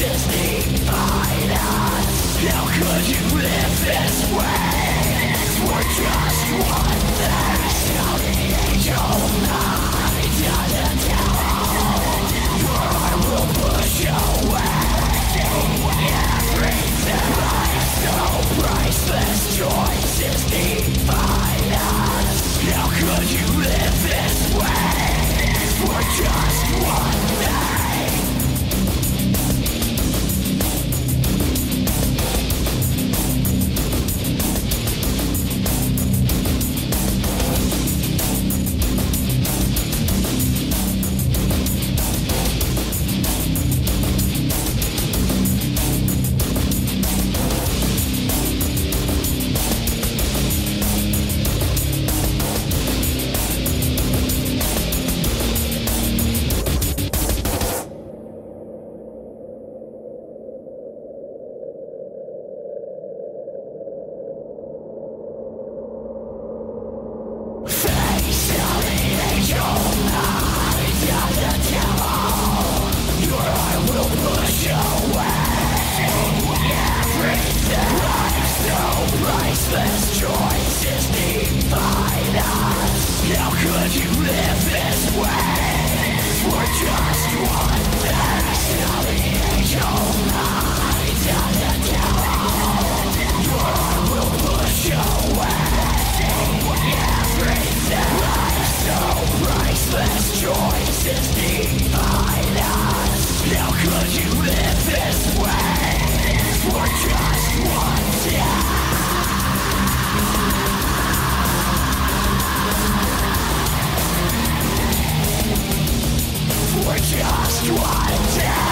choices define us. How could you live this way? For just one thing, shall the angel night doesn't tell, for I will push away everything. So priceless choices define us. How could you live this way? For just one day. Priceless choices define us. How could you live this way? For just one thing, shall the angel night doesn't tell, for I will push away everything. So priceless choices define us. How could you live this way? For just one day. For just one day.